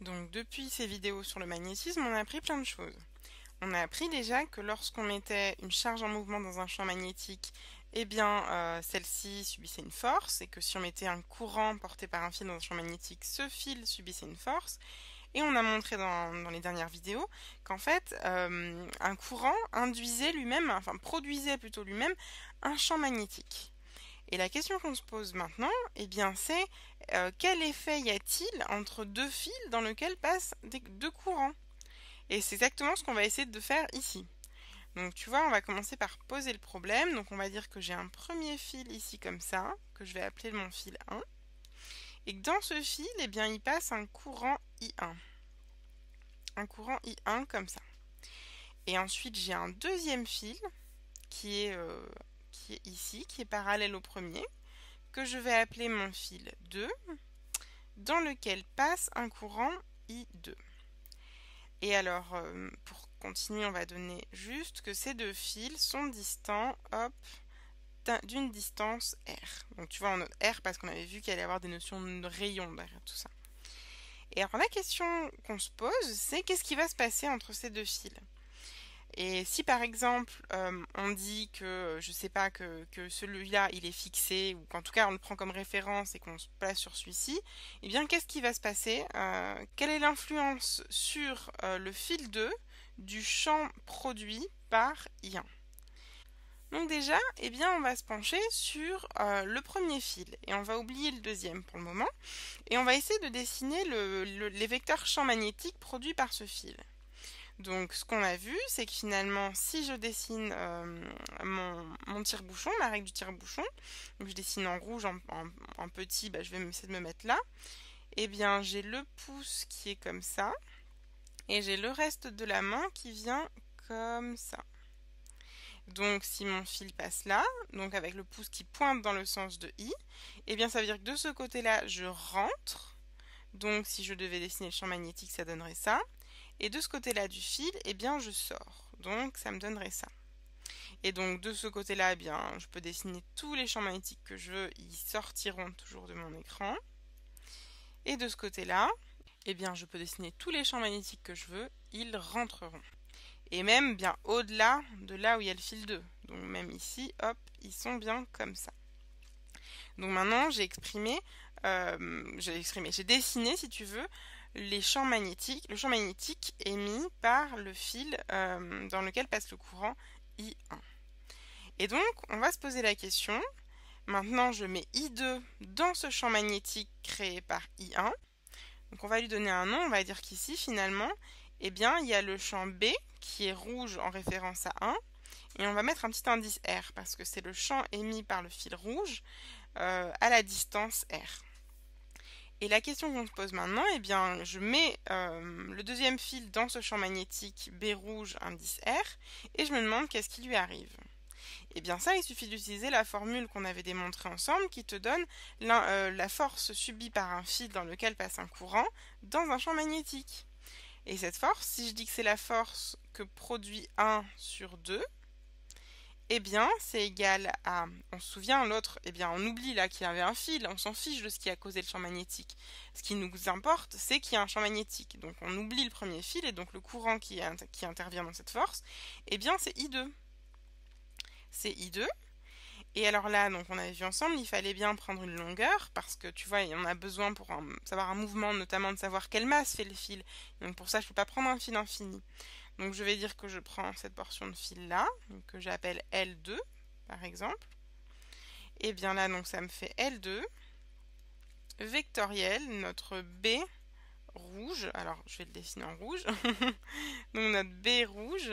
Donc depuis ces vidéos sur le magnétisme, on a appris plein de choses. On a appris déjà que lorsqu'on mettait une charge en mouvement dans un champ magnétique, eh bien celle-ci subissait une force, et que si on mettait un courant porté par un fil dans un champ magnétique, ce fil subissait une force. Et on a montré dans les dernières vidéos qu'en fait un courant induisait lui-même, enfin produisait plutôt lui-même un champ magnétique. Et la question qu'on se pose maintenant, eh bien, c'est quel effet y a-t-il entre deux fils dans lesquels passent deux courants? Et c'est exactement ce qu'on va essayer de faire ici. Donc tu vois, on va commencer par poser le problème. Donc on va dire que j'ai un premier fil ici comme ça, que je vais appeler mon fil 1. Et que dans ce fil, eh bien, il passe un courant I1. Un courant I1 comme ça. Et ensuite, j'ai un deuxième fil qui est ici, qui est parallèle au premier, que je vais appeler mon fil 2, dans lequel passe un courant I2. Et alors, pour continuer, on va donner juste que ces deux fils sont distants, hop, d'une distance R. Donc tu vois, on note R parce qu'on avait vu qu'il allait y avoir des notions de rayon derrière tout ça. Et alors la question qu'on se pose, c'est qu'est-ce qui va se passer entre ces deux fils? Et si par exemple on dit que, je sais pas, que celui-là il est fixé, ou qu'en tout cas on le prend comme référence et qu'on se place sur celui-ci, eh bien qu'est-ce qui va se passer? Quelle est l'influence sur le fil 2 du champ produit par I1? Donc déjà, eh bien on va se pencher sur le premier fil, et on va oublier le deuxième pour le moment, et on va essayer de dessiner les vecteurs champ magnétique produits par ce fil. Donc ce qu'on a vu, c'est que finalement, si je dessine mon tire-bouchon, ma règle du tire-bouchon, donc je dessine en rouge, en petit, je vais essayer de me mettre là, et bien j'ai le pouce qui est comme ça, et j'ai le reste de la main qui vient comme ça. Donc si mon fil passe là, donc avec le pouce qui pointe dans le sens de I, et bien ça veut dire que de ce côté-là, je rentre. Donc si je devais dessiner le champ magnétique, ça donnerait ça. Et de ce côté-là du fil, eh bien je sors. Donc ça me donnerait ça. Et donc de ce côté-là, eh bien je peux dessiner tous les champs magnétiques que je veux, ils sortiront toujours de mon écran. Et de ce côté-là, eh bien je peux dessiner tous les champs magnétiques que je veux, ils rentreront. Et même bien au-delà de là où il y a le fil 2. Donc même ici, hop, ils sont bien comme ça. Donc maintenant j'ai dessiné, si tu veux, les champs magnétiques, le champ magnétique émis par le fil dans lequel passe le courant I1. Et donc, on va se poser la question, maintenant je mets I2 dans ce champ magnétique créé par I1. Donc on va lui donner un nom, on va dire qu'ici finalement, eh bien, il y a le champ B qui est rouge en référence à 1. Et on va mettre un petit indice R parce que c'est le champ émis par le fil rouge à la distance R. Et la question qu'on se pose maintenant, eh bien, je mets le deuxième fil dans ce champ magnétique B rouge indice R et je me demande qu'est-ce qui lui arrive. Et bien ça, il suffit d'utiliser la formule qu'on avait démontrée ensemble qui te donne la force subie par un fil dans lequel passe un courant dans un champ magnétique. Et cette force, si je dis que c'est la force que produit 1 sur 2, eh bien, c'est égal à, on se souvient, l'autre, eh bien, on oublie là qu'il y avait un fil, on s'en fiche de ce qui a causé le champ magnétique. Ce qui nous importe, c'est qu'il y a un champ magnétique. Donc, on oublie le premier fil, et donc le courant qui intervient dans cette force, eh bien, c'est I2. C'est I2. Et alors là, donc, on avait vu ensemble, il fallait bien prendre une longueur, parce que, tu vois, on a besoin pour savoir un mouvement, notamment de savoir quelle masse fait le fil. Donc, pour ça, je ne peux pas prendre un fil infini. Donc je vais dire que je prends cette portion de fil là, que j'appelle L2 par exemple. Et bien là, donc ça me fait L2 vectoriel, notre B rouge. Alors je vais le dessiner en rouge. Donc notre B rouge,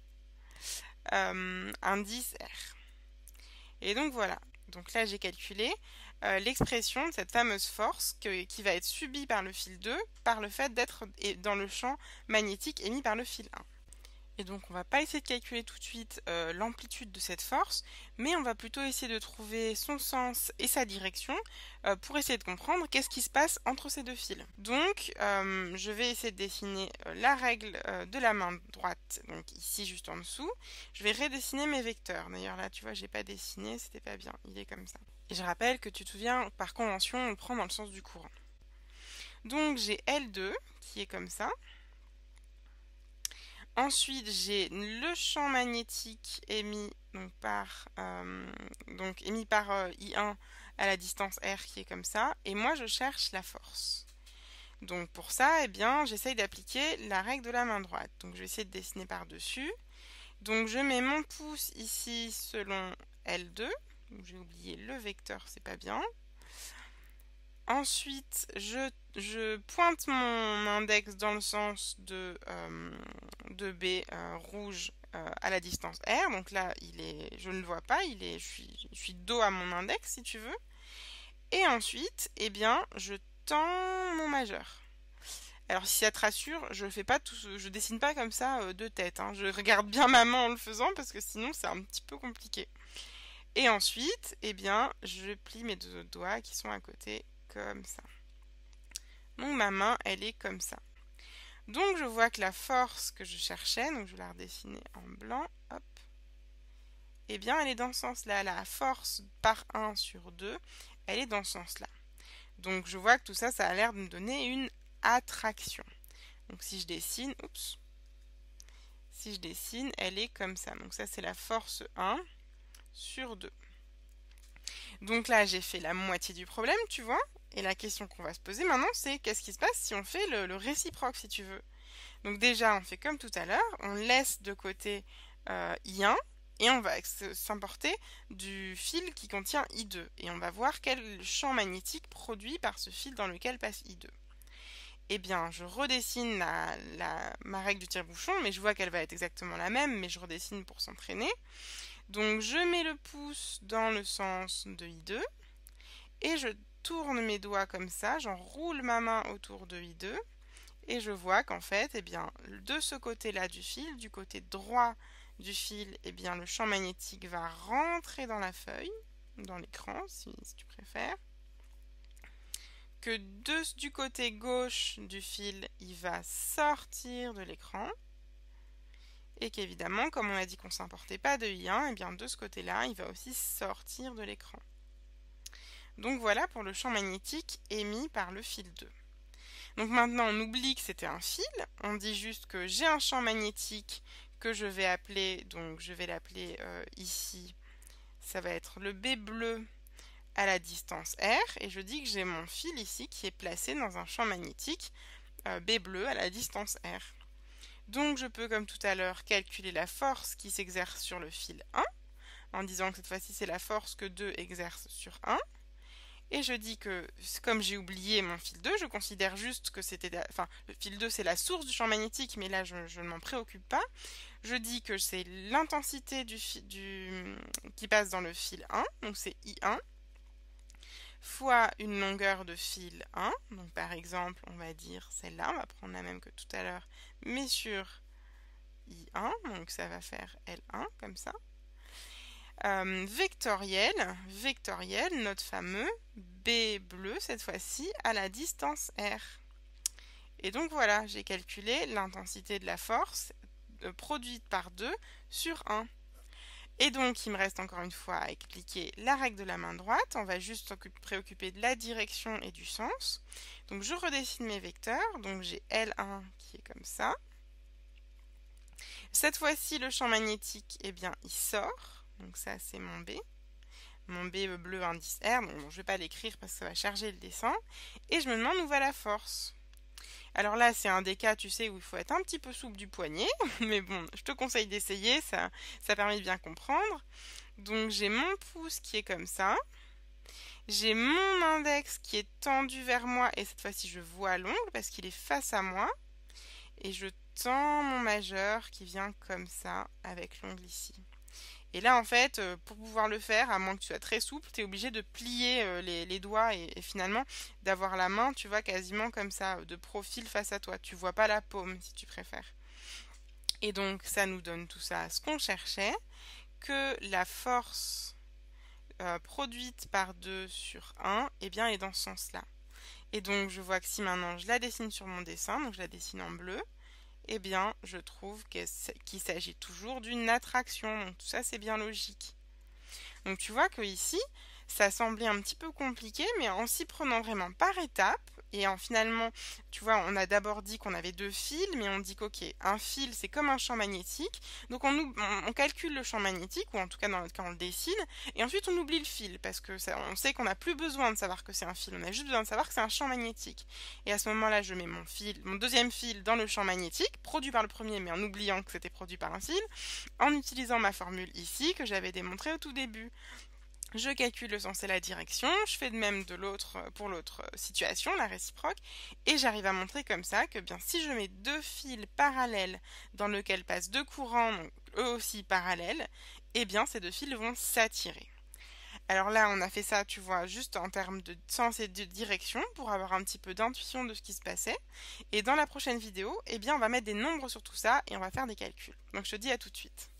indice R. Et donc voilà. Donc là j'ai calculé l'expression de cette fameuse force qui va être subie par le fil 2 par le fait d'être dans le champ magnétique émis par le fil 1. Et donc on va pas essayer de calculer tout de suite l'amplitude de cette force, mais on va plutôt essayer de trouver son sens et sa direction pour essayer de comprendre qu'est-ce qui se passe entre ces deux fils. Donc je vais essayer de dessiner la règle de la main droite, donc ici juste en dessous. Je vais redessiner mes vecteurs. D'ailleurs là tu vois j'ai pas dessiné, c'était pas bien, il est comme ça. Et je rappelle que tu te souviens, par convention on le prend dans le sens du courant. Donc j'ai L2 qui est comme ça. Ensuite, j'ai le champ magnétique émis par I1 à la distance R qui est comme ça. Et moi, je cherche la force. Donc pour ça, eh bien, j'essaye d'appliquer la règle de la main droite. Donc je vais essayer de dessiner par-dessus. Donc je mets mon pouce ici selon L2. J'ai oublié le vecteur, c'est pas bien. Ensuite, je pointe mon index dans le sens de B rouge à la distance R. Donc là, je ne le vois pas, je suis dos à mon index si tu veux. Et ensuite, eh bien, je tends mon majeur. Alors si ça te rassure, je dessine pas comme ça de tête, hein. Je regarde bien ma main en le faisant parce que sinon c'est un petit peu compliqué. Et ensuite, eh bien, je plie mes deux doigts qui sont à côté comme ça. Donc ma main, elle est comme ça. Donc je vois que la force que je cherchais, donc je vais la redessiner en blanc, hop. Eh bien, elle est dans ce sens-là. La force par 1 sur 2, elle est dans ce sens-là. Donc je vois que tout ça, ça a l'air de me donner une attraction. Donc si je dessine, si je dessine, elle est comme ça. Donc ça, c'est la force 1 sur 2. Donc là, j'ai fait la moitié du problème, tu vois. Et la question qu'on va se poser maintenant, c'est qu'est-ce qui se passe si on fait le réciproque, si tu veux. Donc déjà, on fait comme tout à l'heure, on laisse de côté I1 et on va s'importer du fil qui contient I2. Et on va voir quel champ magnétique produit par ce fil dans lequel passe I2. Eh bien, je redessine ma règle du tire-bouchon, mais je vois qu'elle va être exactement la même, mais je redessine pour s'entraîner. Donc, je mets le pouce dans le sens de I2, et je tourne mes doigts comme ça, j'enroule ma main autour de I2, et je vois qu'en fait, eh bien, de ce côté-là du fil, du côté droit du fil, eh bien, le champ magnétique va rentrer dans la feuille, dans l'écran, si tu préfères. Que du côté gauche du fil, il va sortir de l'écran. Et qu'évidemment, comme on a dit qu'on ne s'importait pas de I1, et bien de ce côté-là, il va aussi sortir de l'écran. Donc voilà pour le champ magnétique émis par le fil 2. Donc maintenant, on oublie que c'était un fil. On dit juste que j'ai un champ magnétique que je vais appeler, donc je vais l'appeler ici, ça va être le B bleu à la distance R, et je dis que j'ai mon fil ici qui est placé dans un champ magnétique B bleu à la distance R. Donc je peux, comme tout à l'heure, calculer la force qui s'exerce sur le fil 1, en disant que cette fois-ci c'est la force que 2 exerce sur 1. Et je dis que, comme j'ai oublié mon fil 2, je considère juste que c'était... Enfin, le fil 2 c'est la source du champ magnétique, mais là je ne m'en préoccupe pas. Je dis que c'est l'intensité qui passe dans le fil 1, donc c'est I1, fois une longueur de fil 1, donc par exemple on va dire celle-là, on va prendre la même que tout à l'heure, mais sur I1, donc ça va faire L1 comme ça. Vectoriel, notre fameux B bleu cette fois-ci à la distance R. Et donc voilà, j'ai calculé l'intensité de la force produite par 2 sur 1. Et donc, il me reste encore une fois à expliquer la règle de la main droite. On va juste se préoccuper de la direction et du sens. Donc, je redessine mes vecteurs. Donc, j'ai L1 qui est comme ça. Cette fois-ci, le champ magnétique, eh bien, il sort. Donc, ça, c'est mon B. Mon B bleu indice R. Bon, je ne vais pas l'écrire parce que ça va charger le dessin. Et je me demande où va la force. Alors là, c'est un des cas, tu sais, où il faut être un petit peu souple du poignet. Mais bon, je te conseille d'essayer, ça permet de bien comprendre. Donc j'ai mon pouce qui est comme ça. J'ai mon index qui est tendu vers moi. Et cette fois-ci, je vois l'ongle parce qu'il est face à moi. Et je tends mon majeur qui vient comme ça, avec l'ongle ici. Et là, en fait, pour pouvoir le faire, à moins que tu sois très souple, tu es obligé de plier les doigts et finalement d'avoir la main, tu vois, quasiment comme ça, de profil face à toi. Tu vois pas la paume, si tu préfères. Et donc, ça nous donne tout ça, ce qu'on cherchait, que la force produite par 2 sur 1, eh bien, est dans ce sens-là. Et donc, je vois que si maintenant je la dessine sur mon dessin, donc je la dessine en bleu, eh bien, je trouve qu'il s'agit toujours d'une attraction. Donc, tout ça, c'est bien logique. Donc, tu vois que ici, Ça semblait un petit peu compliqué, mais en s'y prenant vraiment par étapes, et en finalement, tu vois, on a d'abord dit qu'on avait deux fils, mais on dit qu'ok, un fil c'est comme un champ magnétique, donc on calcule le champ magnétique, ou en tout cas dans notre cas on le dessine, et ensuite on oublie le fil, parce que ça, on sait qu'on n'a plus besoin de savoir que c'est un fil, on a juste besoin de savoir que c'est un champ magnétique. Et à ce moment-là, je mets mon deuxième fil dans le champ magnétique, produit par le premier, mais en oubliant que c'était produit par un fil, en utilisant ma formule ici, que j'avais démontrée au tout début. Je calcule le sens et la direction, je fais de même pour l'autre situation, la réciproque, et j'arrive à montrer comme ça que bien si je mets deux fils parallèles dans lesquels passent deux courants, donc eux aussi parallèles, eh bien ces deux fils vont s'attirer. Alors là, on a fait ça, tu vois, juste en termes de sens et de direction pour avoir un petit peu d'intuition de ce qui se passait. Et dans la prochaine vidéo, eh bien, on va mettre des nombres sur tout ça et on va faire des calculs. Donc je te dis à tout de suite.